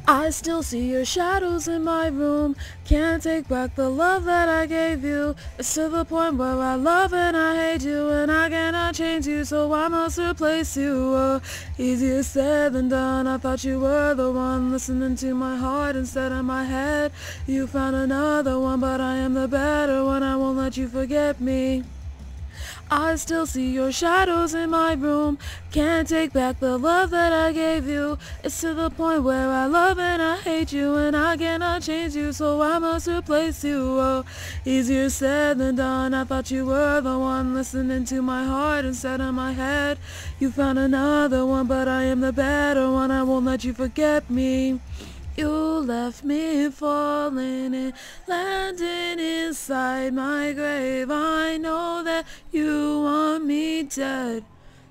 I still see your shadows in my room. Can't take back the love that I gave you. It's to the point where I love and I hate you, and I cannot change you, so I must replace you. Oh, easier said than done. I thought you were the one listening to my heart instead of my head. You found another one, but I am the better one. I won't let you forget me. I still see your shadows in my room. Can't take back the love that I gave you. It's to the point where I love and I hate you, and I cannot change you, so I must replace you. Oh, easier said than done. I thought you were the one listening to my heart instead of my head. You found another one, but I am the better one. I won't let you forget me. You left me falling and landing inside my grave. I know that you want me dead.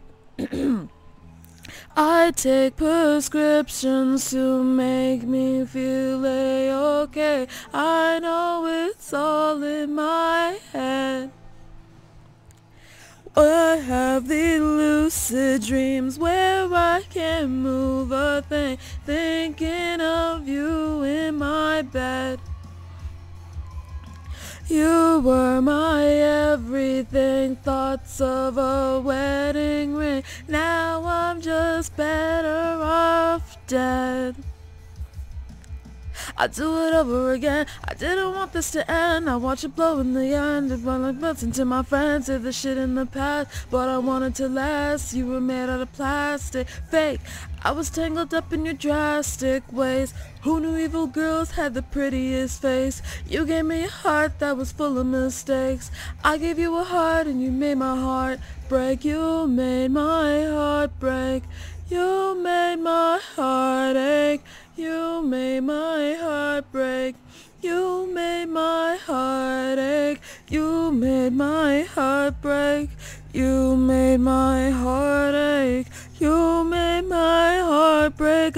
I take prescriptions to make me feel okay. I know it's all in my head. I have these lucid dreams where I can't move a thing, thinking of you in my bed. You were my everything, thoughts of a wedding ring. Now I'm just better off dead. I do it over again. I didn't want this to end. I watch it blow in the end. It run like butts into my friends. Did the shit in the past, but I wanted to last. You were made out of plastic, fake. I was tangled up in your drastic ways. Who knew evil girls had the prettiest face? You gave me a heart that was full of mistakes. I gave you a heart and you made my heart break. You made my heart break. You made my heart ache. You made my heart break. You made my heart ache. You made my heart break. You made my heart ache. You made my heart break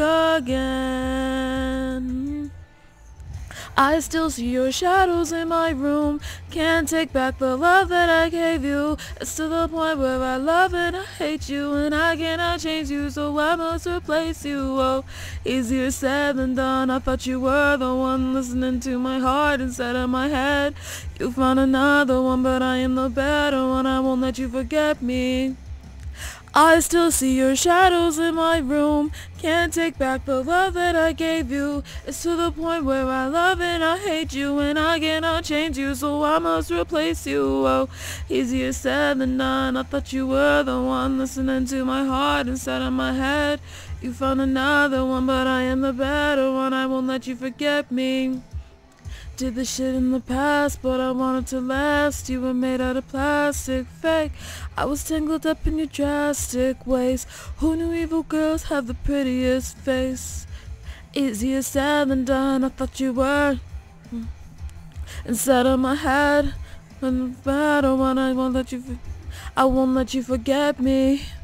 again. I still see your shadows in my room. Can't take back the love that I gave you. It's to the point where I love and I hate you, and I cannot change you, so I must replace you. Oh, easier said than done. I thought you were the one listening to my heart instead of my head. You found another one, but I am the better one. I won't let you forget me. I still see your shadows in my room. Can't take back the love that I gave you. It's to the point where I love and I hate you, and I cannot change you, so I must replace you. Oh, easier said than done. I thought you were the one listening to my heart instead of my head. You found another one, but I am the better one. I won't let you forget me. Did the shit in the past, but I wanted to last. You were made out of plastic, fake. I was tangled up in your drastic ways. Who knew evil girls have the prettiest face? Easier said than done. I thought you were inside of my head. And the better one, I won't let you forget me.